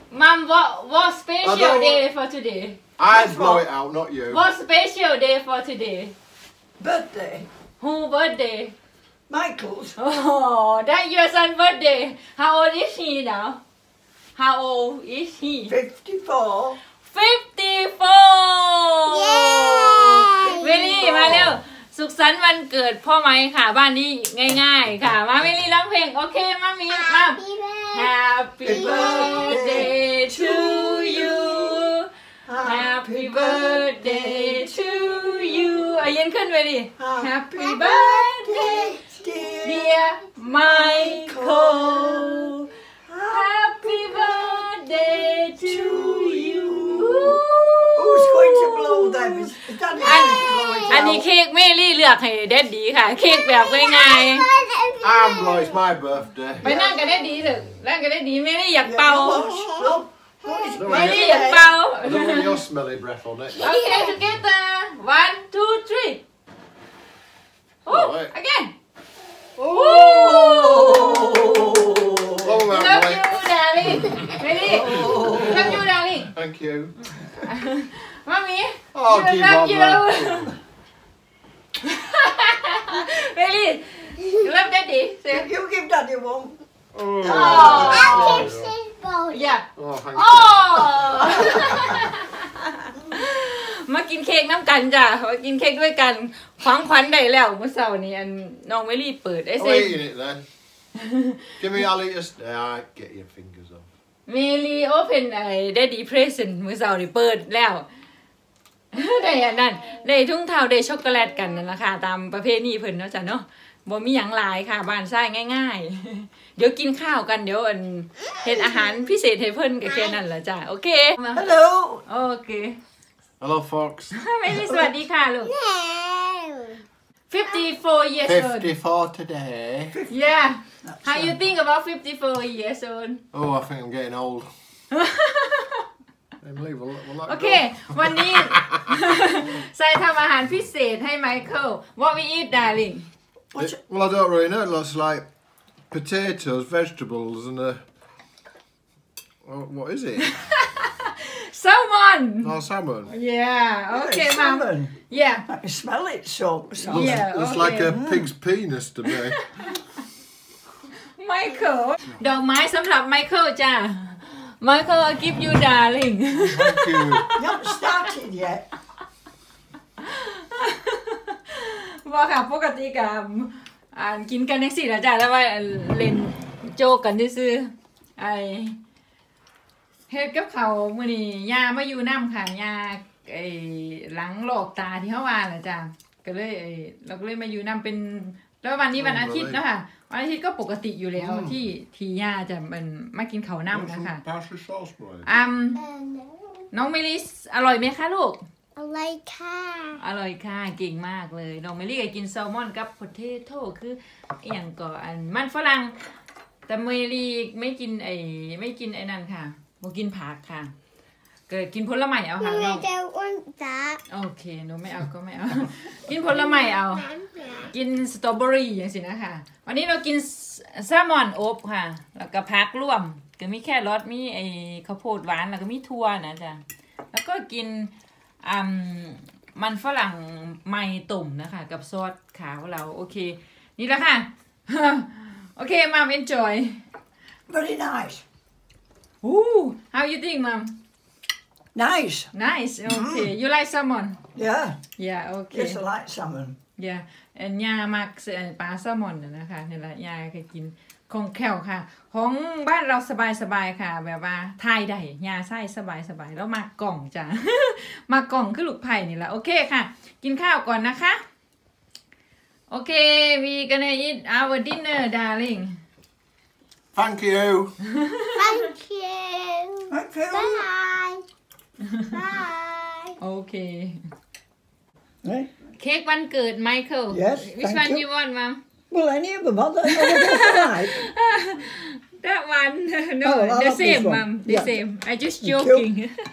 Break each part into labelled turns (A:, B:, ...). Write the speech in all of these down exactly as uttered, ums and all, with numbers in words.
A: Mom, what what special day for today?
B: I blow it out, not you.
A: What special day for today?
C: Birthday.
A: Who birthday?
C: Michael's.
A: Oh, that's your son's birthday. How old is he now? How old is he?
C: Fifty-four.
A: fifty-four เวลี่มาเร็วสุขสันต์วันเกิดพ่อไหมค่ะบ้านนี้ง่ายๆค่ะมาเวลี่ร้องเพลงโอเคมามีมา Happy birthday to you Happy birthday to you อ่ะยืนขึ้นไปดิ Happy birthday dear Michael Happy birthday to you
C: Who's going to blow them? Is Daddy going to blow it
A: อันนี้
C: out?
A: เค้กเมลี่เลือกให้แดดดีค่ะเค้กแบบง่าย
B: I'm blow, it's my birthday.
A: ๆไปนั่งกันได้ดีเถอะนั่งกันได้ดีเมลี่อยากเป่า
C: Watch, look. Look, it's
A: เมลี่อยากเป่า
B: I don't want your smelly breath on it.
A: Okay together one two three oh
B: Alright.
A: again
C: Oh!
B: Blow them out,
A: love you
B: mate.
A: darling เมลี่ love you darling
B: Thank you.
A: มามี
B: Oh, give
A: love
B: on,
A: you
B: man.
A: เมลี่ love daddy say
C: You give Daddy one.
B: Oh,
A: yeah
B: oh thank
A: โอ้
B: you.
A: มากินเค้กน้ำกันจ้ะมากินเค้กด้วยกันของขวัญได้แล้วเมื่อเช้านี้อันน้องเมลี่เปิดไอ้
B: I'm
A: เซ่
B: eating it then. Give me, I'll eat a... Ah, get your fingers off.
A: เมลี่โอเพนไอ้ได้ดีเพรสเซนต์เมื่อเช้านี้เปิดแล้วได้อันนั้นได้ทุ่งเท้าได้ช็อกโกแลตกันนั่นแหละค่ะตามประเพณีเพิ่นเนาะจ้ะเนาะบ่มีหยังหลายค่ะบ้านซ้ายง่ายๆเดี๋ยวกินข้าวกันเดี๋ยวอันเฮ็ดอาหารพิเศษให้เพิ่นก็แค่นั้นแหละจ้ะโอเค
C: Hello.
A: โอเค
B: Hello, Fox.
A: เมลี่สวัสดีค่ะลูก fifty-four years old
B: fifty-four today.
A: yeah how you think about fifty-four years old
B: Oh, I think I'm getting old. Emily, we'll, we'll let
A: โอเค วันนี้ ใส่ทำอาหารพิเศษให้ไมเคิล What we eat darling
B: It, well, I don't really know. It looks like potatoes, vegetables, and a... Oh, what is it?
A: Salmon
B: Oh, salmon.
A: yeah okay
C: It's
A: mom
C: salmon.
A: yeah
C: I can smell it, so. so.
A: Yeah.
B: Looks
A: okay.
B: like a pig's penis to me.
A: ไมเคิลดอกไม้สำหรับไมเคิลจ้าไมเคิล I give you darling
B: Thank you.
C: You haven't started yet.
A: ว่าค่ะปกติกับอ่านกินกันทั้งสี่แล้วจ้าแล้วว่าเล่นโจกกันซื่อไอเฮ็ดกับเขามื้อนี้ยามาอยู่น้ำค่ะยาไอ้หลังโรคตาที่เฮาว่าน่ะจ้าก็เลยไอ้เราก็เลยมาอยู่น้ำเป็นแล้ววันนี้วันอาทิตย์เนาะค่ะวันอาทิตย์ก็ปกติอยู่แล้วที่ที่ยาจะมันมากินข้าวน้ำนะคะ
B: Parsley sauce, boy.
A: อืมน้องเมลิสอร่อยไหมคะลูก
D: อะไรค่ะ
A: อร่อยค่ะเก่งมากเลยน้องเมลี่ก็กินแซลมอนกับโพเทโต้คืออย่างก่อนมันฝรั่งแต่เมลี่ไม่กินไอ้ไม่กินไอ้นั่นค่ะบ่กินผักค่ะเกิดกินผลไม้เอาค่ะ
D: หนู
A: น้อง
D: จะอ้วนจับ
A: โอเคหนูไม่เอาก็ไม่เอา กินผลไม้เอากินสตรอเบอรี่อย่างสินะคะวันนี้เรากินแซลมอนอบค่ะแล้วก็ผักร่วมก็มีแครอทมีไอ้ข้าวโพดหวานแล้วก็มีถั่วนะจ๊ะแล้วก็กินอืมมันฝรั่งไม่ตุ่มนะคะกับซอสขาวเราโอเคนี่แหละค่ะ โอเคมาม enjoy
C: Very nice.
A: Ooh how you think mom
C: Nice.
A: nice okay you like salmon
C: Yeah.
A: yeah okay
C: Yes, I like salmon.
A: yeah and ยามักปลาแซลมอนนะคะนี่แหละยาเคยกินของแควค่ะของบ้านเราสบายๆค่ะแบบว่าทายได้ยาไส้สบายๆแล้วมากล่องจ้ะ มากล่องคือลูกไผ่นี่แหละโอเคค่ะกินข้าวก่อนนะคะโอเค we gonna eat our dinner darling
B: Thank you.
D: Thank you
C: Thank you.
D: Bye Bye
A: โอเค
C: Eh?
A: เค้กวันเกิดไมเคิล
C: Yes,
A: which
C: thank
A: one
C: you.
A: you want mom
C: Well, any of them, are they? Are they both alright?
A: that one no
C: Oh, I
A: the
C: love this
A: same
C: one.
A: mom the
C: Yeah.
A: same I just
C: Thank you.
A: joking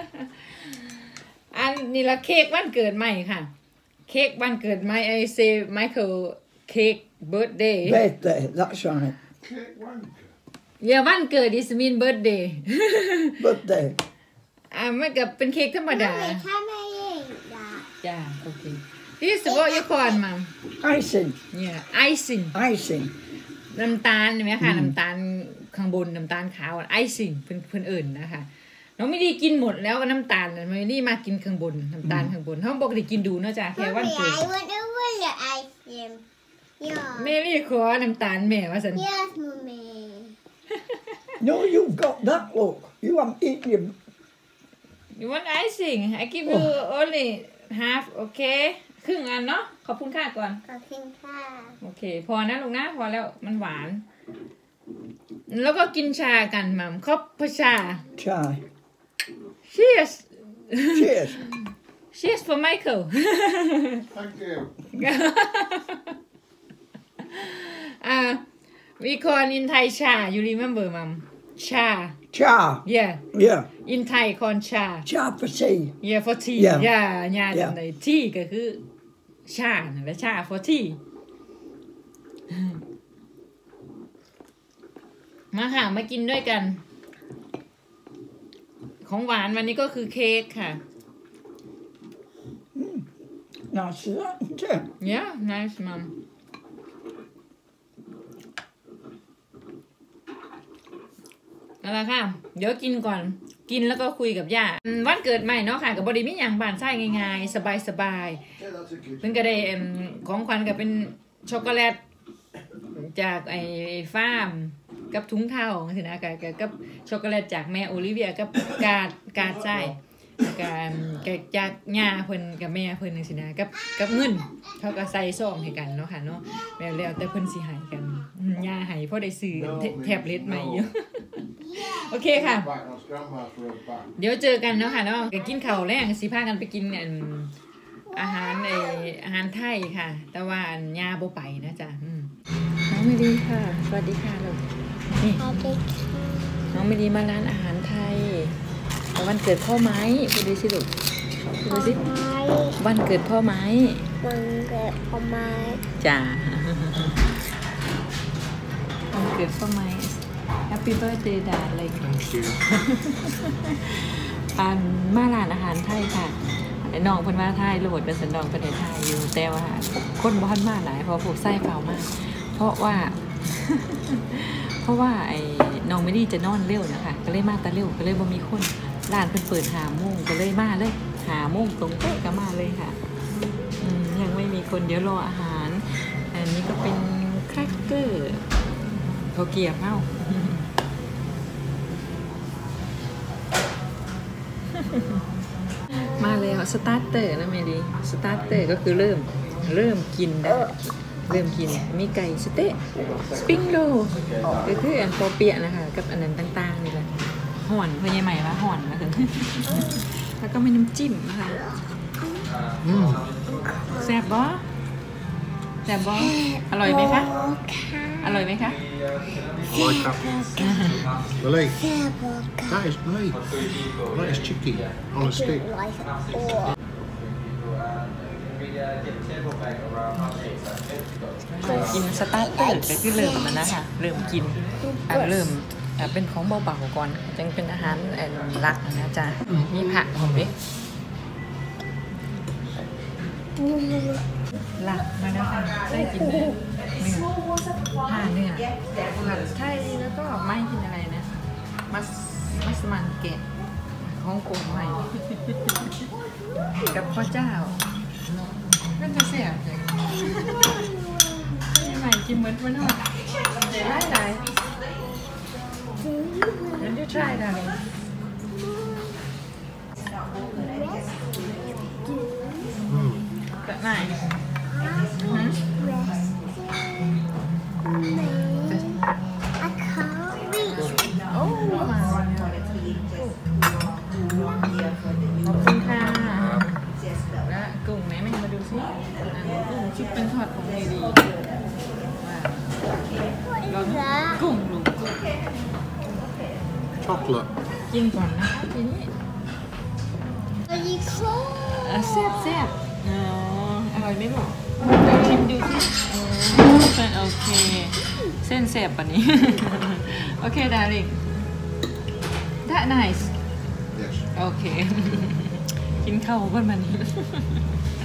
A: อันนี้ละเค้กวันเกิดใหม่ค่ะเค้กวันเกิดใหม่ I say Michael cake birthday
C: Birthday, that's right.
B: Cake wanker.
A: อย่าวันเกิด is mean birthday
C: birthday
A: อ่ามันก็เป็นเค้กธรรมดา
D: Mommy, can I eat that?
A: จ้าโอเค this is what you call mom
C: icing
A: yeah icing
C: icing
A: น้ำตาลเห็นไหมคะน้ำตาลข้างบนน้ำตาลขาวไอซิ่งเพื่อนเพื่อนอื่นนะคะน้องไม่ได้กินหมดแล้วน้ำตาลไม่ได้มากินข้างบนน้ำตาลข้างบนเขาบอกได้กินดูเนาะจ้ะแค่วัน
D: Mommy,
A: เกิด
D: I want to wear your ice cream. Yeah.
A: แม่รีขอน้ำตาลแม่ว่าสัน
D: Yes, Mommy.
C: no you've got that look you haven't eaten your
A: you want icing I give you only half โอเคครึ่งอันเนาะขอบคุณค่าก่อน
D: Cooking class.
A: โอเคพอนะลูกนะพอแล้วมันหวานแล้วก็กินชากันมัมครบพชา
C: chai
A: cheers
C: cheers
A: cheers for Michael
B: Thank you.
A: uh, we call in Thai ชา you remember mom ชา
C: cha
A: yeah
C: yeah
A: in Thai call ชา
C: cha for tea
A: yeah for tea
C: Yeah.
A: yeah ญา
C: Yeah.
A: จำได้ tea ก็คือชาและชา for tea มาค่ะมากินด้วยกัน ของหวานวันนี้ก็คือเค้กค่ะ
C: nice is that isn't it
A: yeah nice mom เอาละค่ะ เดี๋ยวกินก่อนกินแล้วก็คุยกับย่าวันเกิดใหม่เนาะค่ะกับบอดี้มิอย่างบานไส้ง่ายๆ สบายๆ
B: Yeah, that's a good.
A: เพิ่นก็ได้เอิ่มของขวัญก็เป็นช็อกโกแลตจากไอ้ฟาร์มกับถุงเท้าสินะกับกับกับช็อกโกแลตจากแม่โอลิเวียกับกาดกาดไส้กับกับจากย่าเพิ่นกับแม่เพิ่นสินะกับกับเงินเขาก็ใส่ซองให้กันเนาะค่ะเนาะแล้วแล้วแต่เพิ่นสิให้กันย่าให้พอได้ซื้อแท็บเล็ตใหม่อยู่ โอเคค่ะ
B: Back, that's grandma's road back.
A: เดี๋ยวเจอกันเนาะค่ะเนาะก็กินข้าวแรงสิพากันไปกินอันอาหารไออาหารไทยค่ะ แต่ว่าอันยาบ่ไปนะจ๊ะอืมน้องไม่ดีค่ะสวัสดีค่ะลูกนี่
D: Okay.
A: น้องไม่ดีมาร้านอาหารไทยแต่วันเกิดพ่อไม้พูดดูสิลูกพูดดูสิ
D: Bye.
A: วันเกิดพ่อไม้
D: One good for my.
A: จ้าวันเกิดพ่อไม้ Happy birthday ดาอะไร
B: Thank you.
A: อันมาร้านอาหารไทยค่ะไอ้น้องเพิ่นมาไทยโหลดเป็นสันดองประเทศไทยอยู่แต่ว่าคนบ้านมาหลายเพราะพวกไส้เปล่ามากเพราะว่า เพราะว่าไอ้น้องไม่ได้จะนอนเร็วนะคะก็เลยมาแต่เร็วก็เลยบ่มีคนร้านเพิ่นเปิดหาโมงก็เลยมาเลยหาโมงตรงเป๊ะก็มาเลยค่ะอืมยังไม่มีคนเดี๋ยวรออาหารอันนี้ก็เป็นแครกเกอร์เขาเกียบเอ้า มาแล้วสตาร์เตอร์นะเมดีสตาร์เตอร์ก็คือเริ่มเริ่มกินได้เริ่มกินมีไก่สเต๊ะสปริงโรลก็คืออันโปเปียะนะคะกับอันนั้นต่างๆนี่แหละห่อนพอใหญ่ใหม่ว่าห่อนมาถึง แล้วก็มีน้ำจิ้มนะคะอืมแซ่บบ่แซ่บบ่อร่อยไหมคะอร่อยไหมคะ
B: I like that. Willie, that is great. That is chicken on a stick.
D: Like or
A: กินสตาร์เตอร์ก็คือเริ่มมันนะคะเริ่มกินอ่ะเริ่มอ่ะเป็นของเบาๆก่อนจึงเป็นอาหารแอนหลักนะจ๊ะมีผักผมดิหลักมาแล้วค่ะได้กินเนื้อผ่าเนื้อผัดไทยแล้วก็ไม่กินอะไรนะมัสมัสมันแกะฮ่องกงใหม่ กับข้าวเจ้าเป็นกระเสียเลยใหม่กินเหมือนวันนั้นเดี๋ยวได้ไหนเดี๋ยวจะ try ได้แบบไหน
D: I can't reach.
A: โอ้มาขอบคุณค่ะและกุ้งไหนไม่มาดูสิกุ้งชุบเป็นทอดของดีดี
D: What is that?
A: กุ้งลุง
B: Chocolate.
A: กินก่อนนะคะทีนี้
D: Are you cold?
A: แซ่บแซ่บอ๋ออร่อยไหมลูกชิมดูสิโอเคเส้นเสียบปะนี้ โอเค darling that nice
B: Yes.
A: โอเค กินข้าวเพิ่นมานี้